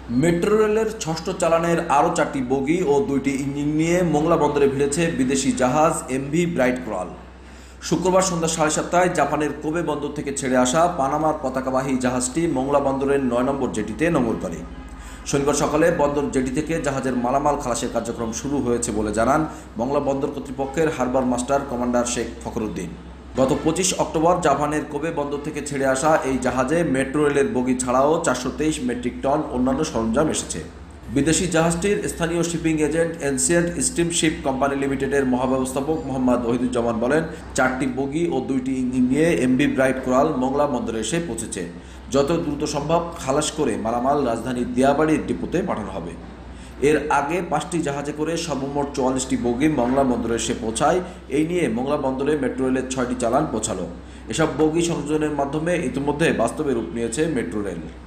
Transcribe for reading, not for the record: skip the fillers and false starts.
Metro রেলের ষষ্ঠ চালানের আরও 4টি বগি ও 2টি ইঞ্জিন নিয়ে মোংলা বন্দরে ভিড়েছে বিদেশি জাহাজ এমভি ব্রাইট কোরাল। শুক্রবার সন্ধ্যা 7:30টায় জাপানের কোবে বন্দর থেকে ছেড়ে আসা পানামার পতাকাবাহী জাহাজটি মোংলা বন্দরের 9 নম্বর জেটিতে নোঙর করে। শনিবার সকালে বন্দর জেটি থেকে জাহাজের মালামাল খালাসের কার্যক্রম শুরু হয়েছে বলে জানান মোংলা বন্দর কর্তৃপক্ষের harbour master commander Sheikh Fakhruddin. গত 25 অক্টোবর জাপানের কোবে বন্দর থেকে ছেড়ে আসা এই জাহাজে মেট্রো রেলের বগি ছাড়াও 423 মেট্রিক টন অন্যান্য সরঞ্জাম এসেছে। বিদেশি জাহাজটির স্থানীয় shipping agent ancient steamship company লিমিটেডের মহাব্যবস্থাপক মোহাম্মদ ওহিদুজ্জামান বলেন, 4টি বগি ও 2টি ইঞ্জিন নিয়ে এমভি ব্রাইট কোরাল মোংলা বন্দরে এসে পৌঁছেছে। যত দ্রুত সম্ভব খালাস করে মালামাল রাজধানীর দিয়াবাড়ির ডিপোতে পাঠানো হবে। এর আগে 5টি জাহাজে করে সর্বমোট 44টি বগি মোংলা বন্দরে এসে পৌঁছায়। এই নিয়ে মোংলা বন্দরে মেট্রো রেলের 6টি চালান পৌঁছালো। এসব বগি সংযোজনের মাধ্যমে ইতিমধ্যে বাস্তবে রূপ নিয়েছে মেট্রো রেল।